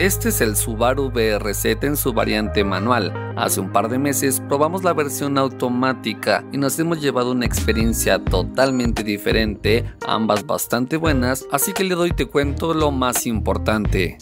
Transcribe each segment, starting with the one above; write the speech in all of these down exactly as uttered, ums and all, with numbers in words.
Este es el Subaru B R Z en su variante manual. Hace un par de meses probamos la versión automática y nos hemos llevado una experiencia totalmente diferente, ambas bastante buenas, así que le doy te cuento lo más importante.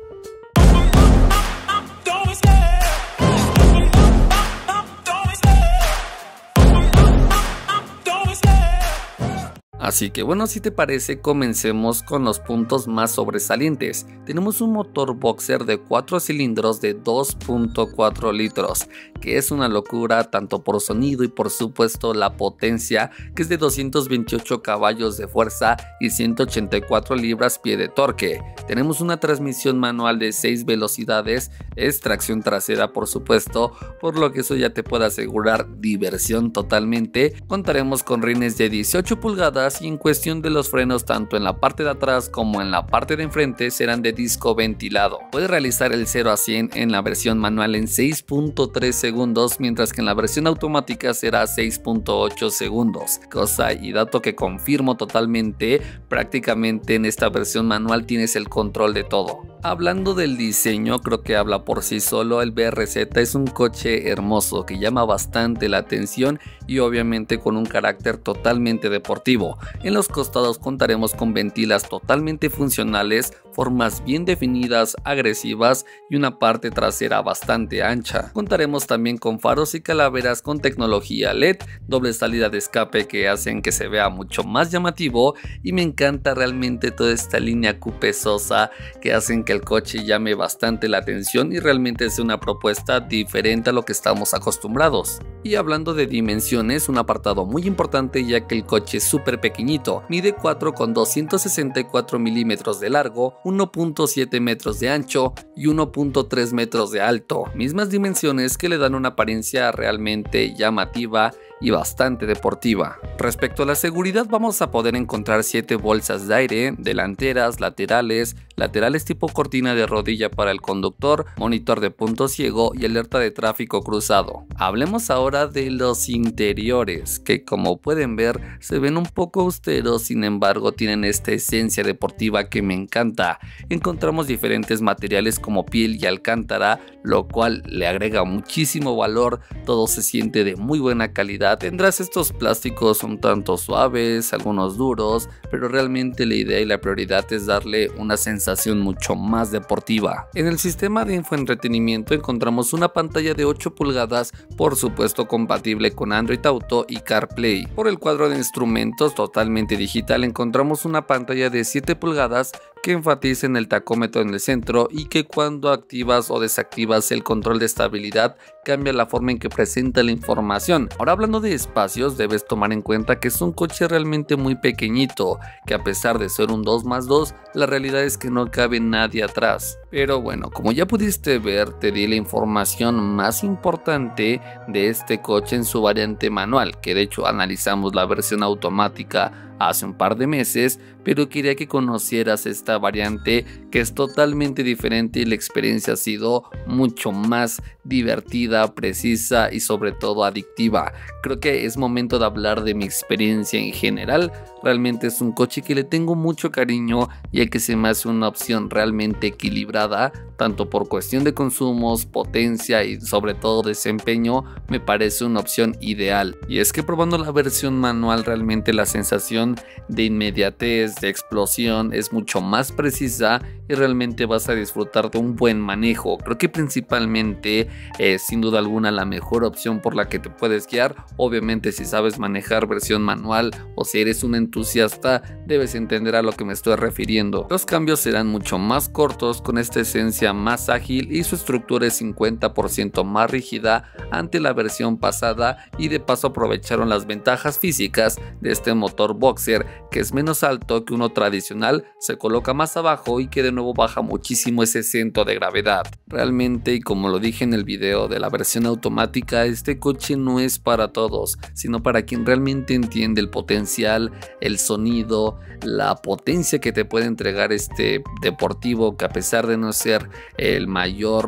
Así que bueno, si te parece, comencemos con los puntos más sobresalientes. Tenemos un motor boxer de cuatro cilindros de dos punto cuatro litros, que es una locura tanto por sonido y por supuesto la potencia, que es de doscientos veintiocho caballos de fuerza y ciento ochenta y cuatro libras-pie de torque. Tenemos una transmisión manual de seis velocidades, es tracción trasera por supuesto, por lo que eso ya te puede asegurar diversión totalmente. Contaremos con rines de dieciocho pulgadas y en cuestión de los frenos, tanto en la parte de atrás como en la parte de enfrente serán de disco ventilado. Puedes realizar el cero a cien en la versión manual en seis punto tres segundos, mientras que en la versión automática será seis punto ocho segundos. Cosa y dato que confirmo totalmente, prácticamente en esta versión manual tienes el control de todo. Hablando del diseño, creo que habla por sí solo. El B R Z es un coche hermoso que llama bastante la atención y obviamente con un carácter totalmente deportivo. En los costados contaremos con ventilas totalmente funcionales, formas bien definidas, agresivas y una parte trasera bastante ancha. Contaremos también con faros y calaveras con tecnología L E D, doble salida de escape que hacen que se vea mucho más llamativo, y me encanta realmente toda esta línea coupé sosa que hacen que el coche llame bastante la atención y realmente es una propuesta diferente a lo que estamos acostumbrados. Y hablando de dimensiones, un apartado muy importante, ya que el coche es súper pequeñito, mide cuatro con doscientos sesenta y cuatro milímetros de largo, uno punto siete metros de ancho y uno punto tres metros de alto, mismas dimensiones que le dan una apariencia realmente llamativa y bastante deportiva. Respecto a la seguridad, vamos a poder encontrar siete bolsas de aire, delanteras, laterales, laterales tipo cortina de rodilla para el conductor, monitor de punto ciego y alerta de tráfico cruzado. Hablemos ahora de los interiores, que como pueden ver se ven un poco austeros, sin embargo tienen esta esencia deportiva que me encanta. Encontramos diferentes materiales como piel y alcántara, lo cual le agrega muchísimo valor, todo se siente de muy buena calidad. Tendrás estos plásticos un tanto suaves, algunos duros, pero realmente la idea y la prioridad es darle una sensación mucho más deportiva. En el sistema de infoentretenimiento encontramos una pantalla de ocho pulgadas, por supuesto compatible con Android Auto y CarPlay. Por el cuadro de instrumentos totalmente digital encontramos una pantalla de siete pulgadas que enfatiza en el tacómetro en el centro y que cuando activas o desactivas el control de estabilidad cambia la forma en que presenta la información. Ahora, hablando de espacios, debes tomar en cuenta que es un coche realmente muy pequeñito, que a pesar de ser un dos más dos, la realidad es que no cabe nadie atrás. Pero bueno, como ya pudiste ver, te di la información más importante de este coche en su variante manual, que de hecho analizamos la versión automática hace un par de meses, pero quería que conocieras esta variante que es totalmente diferente y la experiencia ha sido mucho más divertida, precisa y sobre todo adictiva. Creo que es momento de hablar de mi experiencia en general. Realmente es un coche que le tengo mucho cariño, ya que se me hace una opción realmente equilibrada, tanto por cuestión de consumos, potencia y sobre todo desempeño. Me parece una opción ideal, y es que probando la versión manual realmente la sensación de inmediatez, de explosión es mucho más precisa y realmente vas a disfrutar de un buen manejo. Creo que principalmente es sin duda alguna la mejor opción por la que te puedes guiar. Obviamente si sabes manejar versión manual o si eres un entusiasta debes entender a lo que me estoy refiriendo. Los cambios serán mucho más cortos, con esta esencia más ágil, y su estructura es cincuenta por ciento más rígida ante la versión pasada, y de paso aprovecharon las ventajas físicas de este motor boxer, que es menos alto que uno tradicional, se coloca más abajo y que de nuevo baja muchísimo ese centro de gravedad. Realmente, y como lo dije en el video de la versión automática, este coche no es para todos, sino para quien realmente entiende el potencial, el sonido, la potencia que te puede entregar este deportivo, que a pesar de no ser el mayor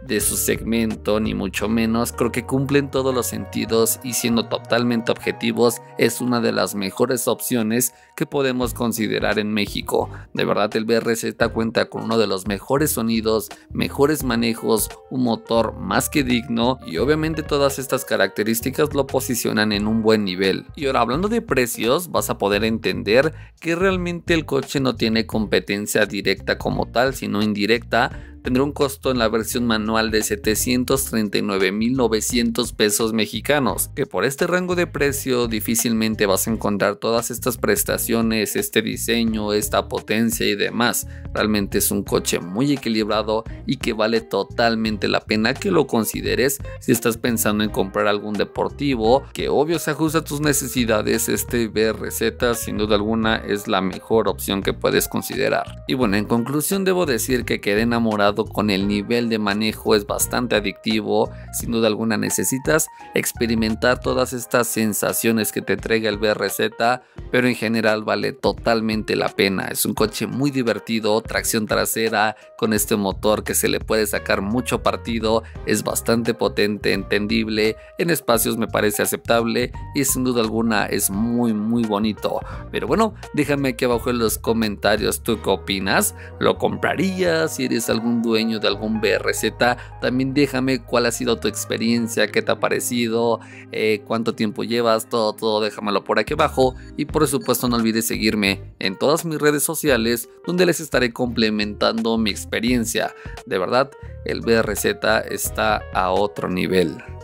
de su segmento, ni mucho menos. Creo que cumple en todos los sentidos y, siendo totalmente objetivos, es una de las mejores opciones que podemos considerar en México. De verdad, el B R Z cuenta con uno de los mejores sonidos, mejores manejos, un motor más que digno, y obviamente todas estas características lo posicionan en un buen nivel. Y ahora, hablando de precios, vas a poder entender que realmente el coche no tiene competencia directa como tal, sino indirecta. Tendrá un costo en la versión manual de setecientos treinta y nueve mil novecientos pesos mexicanos, que por este rango de precio difícilmente vas a encontrar todas estas prestaciones, este diseño, esta potencia y demás. Realmente es un coche muy equilibrado y que vale totalmente la pena que lo consideres si estás pensando en comprar algún deportivo, que obvio se ajusta a tus necesidades. Este B R Z sin duda alguna es la mejor opción que puedes considerar. Y bueno, en conclusión debo decir que quedé enamorado con el nivel de manejo, es bastante adictivo. Sin duda alguna necesitas experimentar todas estas sensaciones que te entrega el B R Z, pero en general vale totalmente la pena. Es un coche muy divertido, tracción trasera con este motor que se le puede sacar mucho partido, es bastante potente, entendible, en espacios me parece aceptable y sin duda alguna es muy muy bonito. Pero bueno, déjame aquí abajo en los comentarios tú qué opinas. ¿Lo comprarías? Si eres algún dueño de algún B R Z, también déjame cuál ha sido tu experiencia, qué te ha parecido, eh, cuánto tiempo llevas, todo, todo déjamelo por aquí abajo. Y por supuesto no olvides seguirme en todas mis redes sociales, donde les estaré complementando mi experiencia. De verdad, el B R Z está a otro nivel.